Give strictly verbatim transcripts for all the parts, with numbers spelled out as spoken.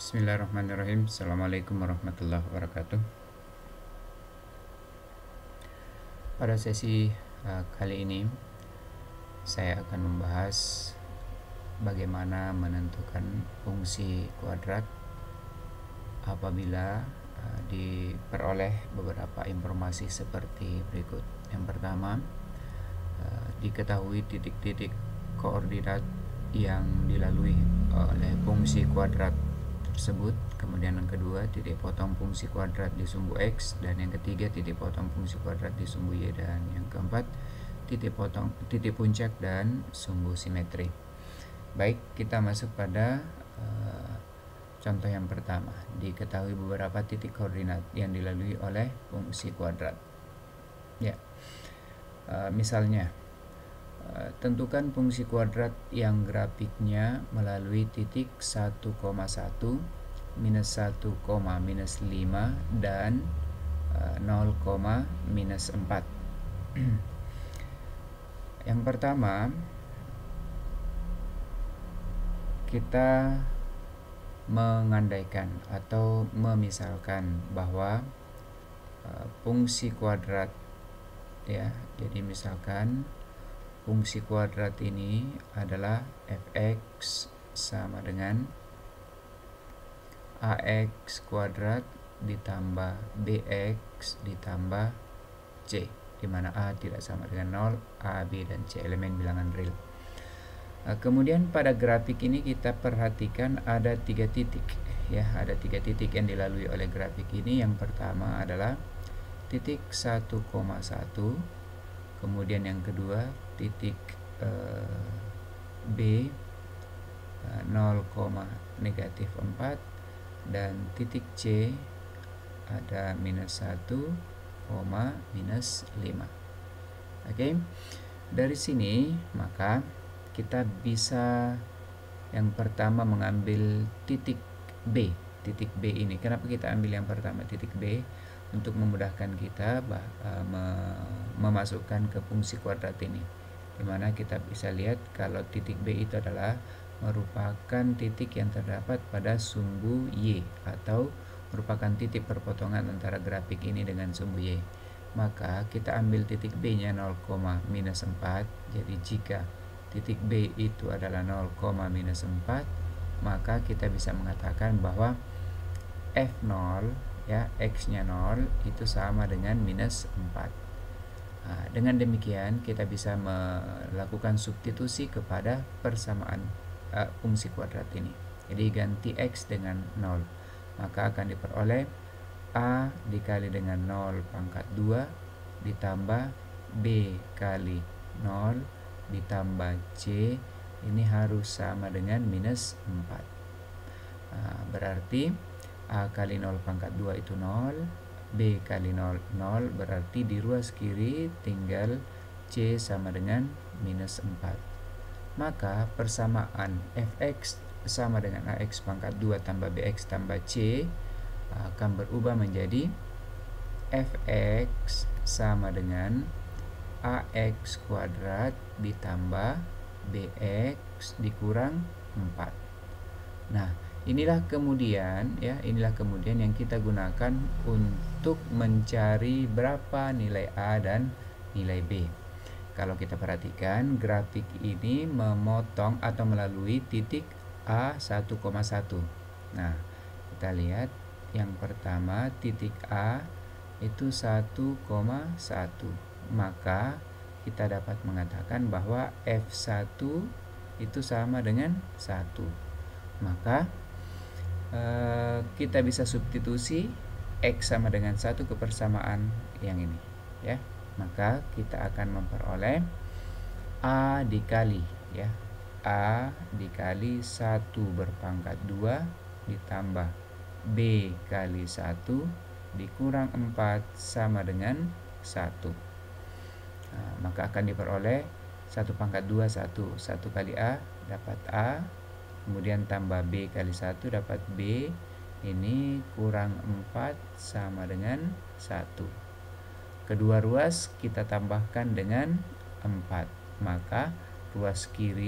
Bismillahirrahmanirrahim. Assalamualaikum warahmatullahi wabarakatuh. Pada sesi uh, kali ini saya akan membahas bagaimana menentukan fungsi kuadrat apabila uh, diperoleh beberapa informasi seperti berikut. Yang pertama, uh, diketahui titik-titik koordinat yang dilalui oleh fungsi kuadrat tersebut. Kemudian yang kedua, titik potong fungsi kuadrat di sumbu X, dan yang ketiga, titik potong fungsi kuadrat di sumbu Y, dan yang keempat, titik potong titik puncak dan sumbu simetri. Baik, kita masuk pada uh, contoh yang pertama. Diketahui beberapa titik koordinat yang dilalui oleh fungsi kuadrat. Ya, uh, misalnya Uh, tentukan fungsi kuadrat yang grafiknya melalui titik satu koma satu, minus satu, minus lima, dan uh, nol, minus empat. Yang pertama, kita mengandaikan atau memisalkan bahwa uh, fungsi kuadrat, ya, jadi misalkan fungsi kuadrat ini adalah f(x) sama dengan ax kuadrat ditambah bx ditambah c, di mana a tidak sama dengan nol, a, b, dan c elemen bilangan real. Nah, kemudian pada grafik ini kita perhatikan ada tiga titik, ya, ada tiga titik yang dilalui oleh grafik ini. Yang pertama adalah titik satu koma satu, kemudian yang kedua titik uh, B uh, nol, negatif empat, dan titik C ada minus satu, minus lima. Oke, dari sini maka kita bisa yang pertama mengambil titik B. Titik B ini, kenapa kita ambil yang pertama titik B? Untuk memudahkan kita bah, uh, memasukkan ke fungsi kuadrat ini, dimana kita bisa lihat kalau titik B itu adalah merupakan titik yang terdapat pada sumbu Y, atau merupakan titik perpotongan antara grafik ini dengan sumbu Y. Maka kita ambil titik B nya nol, minus empat. Jadi jika titik B itu adalah nol, minus empat, maka kita bisa mengatakan bahwa F nol, ya, X nya nol itu sama dengan minus empat. Nah, dengan demikian kita bisa melakukan substitusi kepada persamaan uh, fungsi kuadrat ini. Jadi ganti X dengan nol, maka akan diperoleh A dikali dengan nol pangkat dua ditambah B kali nol ditambah C, ini harus sama dengan minus empat. Nah, berarti A kali nol pangkat dua itu nol, B kali nol, nol, berarti di ruas kiri tinggal C sama dengan minus empat. Maka persamaan Fx sama dengan Ax pangkat dua tambah Bx tambah C akan berubah menjadi Fx sama dengan Ax kuadrat ditambah Bx dikurang empat. Nah, inilah kemudian, ya, inilah kemudian yang kita gunakan untuk mencari berapa nilai A dan nilai B. Kalau kita perhatikan, grafik ini memotong atau melalui titik A satu koma satu. Nah, kita lihat yang pertama titik A itu satu koma satu. Maka kita dapat mengatakan bahwa F satu itu sama dengan satu. Maka Uh, kita bisa substitusi X sama dengan satu ke persamaan yang ini, ya. Maka kita akan memperoleh A dikali, ya, A dikali satu berpangkat dua ditambah B kali satu dikurang empat sama dengan satu. Nah, maka akan diperoleh satu pangkat dua, satu. satu kali A dapat A, kemudian tambah B kali satu dapat B, ini kurang empat sama dengan satu. Kedua ruas kita tambahkan dengan empat, maka ruas kiri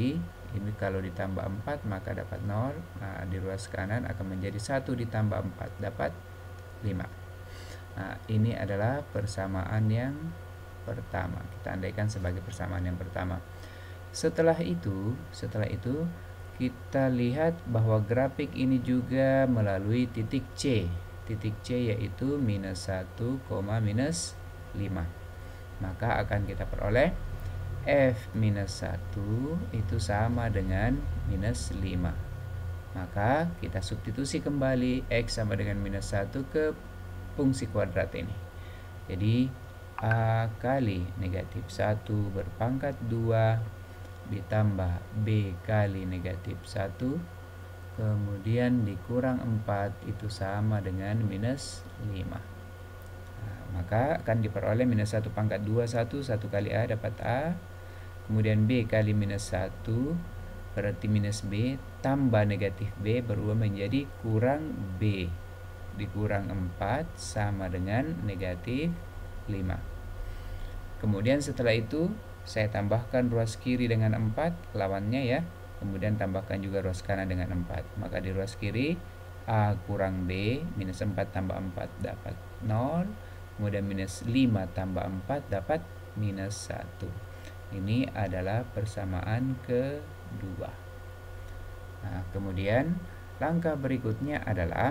Ini kalau ditambah empat maka dapat nol. Nah, di ruas kanan akan menjadi satu ditambah empat dapat lima. Nah, ini adalah persamaan yang pertama. Kita andaikan sebagai persamaan yang pertama. Setelah itu, setelah itu kita lihat bahwa grafik ini juga melalui titik C. Titik C yaitu minus satu, minus lima. Maka akan kita peroleh F minus satu itu sama dengan minus lima. Maka kita substitusi kembali X sama dengan minus satu ke fungsi kuadrat ini. Jadi A kali negatif satu berpangkat dua ditambah B kali negatif satu, kemudian dikurang empat itu sama dengan minus lima. Nah, maka akan diperoleh minus satu pangkat dua, satu, satu kali A dapat A. Kemudian B kali minus satu berarti minus B tambah negatif B berubah menjadi kurang B dikurang empat sama dengan negatif lima. Kemudian setelah itu saya tambahkan ruas kiri dengan empat lawannya ya. Kemudian tambahkan juga ruas kanan dengan empat. Maka di ruas kiri A kurang B minus empat tambah empat dapat nol. Kemudian minus lima tambah empat dapat minus satu. Ini adalah persamaan kedua. Nah, kemudian langkah berikutnya adalah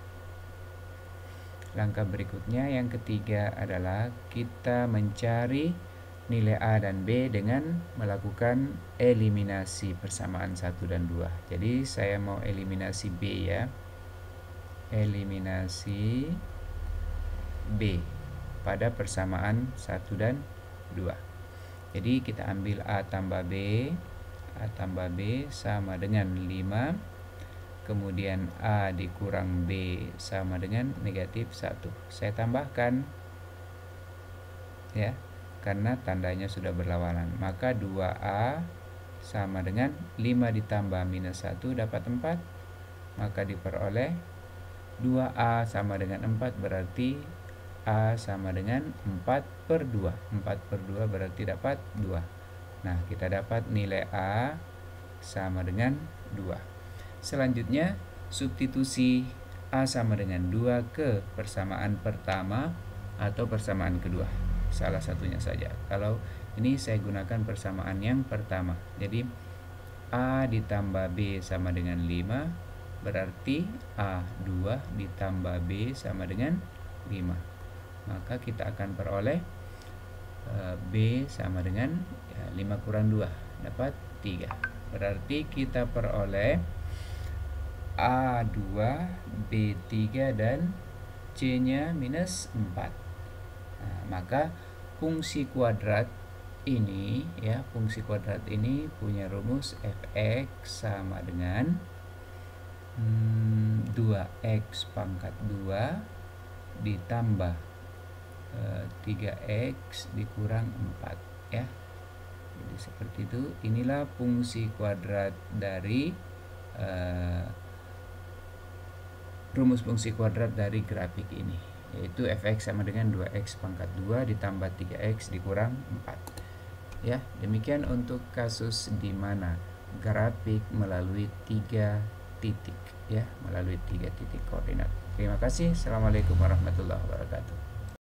langkah berikutnya yang ketiga adalah kita mencari nilai A dan B dengan melakukan eliminasi persamaan satu dan dua. Jadi saya mau eliminasi B ya. Eliminasi B pada persamaan satu dan dua. Jadi kita ambil A tambah B, A tambah B sama dengan lima. Kemudian A dikurang B sama dengan negatif satu. Saya tambahkan ya, karena tandanya sudah berlawanan. Maka dua A sama dengan lima ditambah minus satu dapat empat. Maka diperoleh dua A sama dengan empat berarti A sama dengan empat per dua. empat per dua berarti dapat dua. Nah, kita dapat nilai A sama dengan dua. Selanjutnya, substitusi A sama dengan dua ke persamaan pertama atau persamaan kedua. Salah satunya saja. Kalau ini saya gunakan persamaan yang pertama. Jadi, A ditambah B sama dengan lima. Berarti A dua ditambah B sama dengan lima. Maka kita akan peroleh e, B sama dengan ya, lima kurang dua dapat tiga. Berarti kita peroleh A dua, B tiga dan C nya minus empat. Nah, maka fungsi kuadrat ini ya, fungsi kuadrat ini punya rumus f(x) sama dengan hmm, dua x pangkat dua ditambah tiga x dikurang empat ya. Jadi seperti itu. Inilah fungsi kuadrat dari uh, rumus fungsi kuadrat dari grafik ini, yaitu f(x) sama dengan dua x pangkat dua ditambah tiga x dikurang empat. Ya, demikian untuk kasus di mana grafik melalui tiga titik ya, melalui tiga titik koordinat. Terima kasih. Assalamualaikum warahmatullahi wabarakatuh.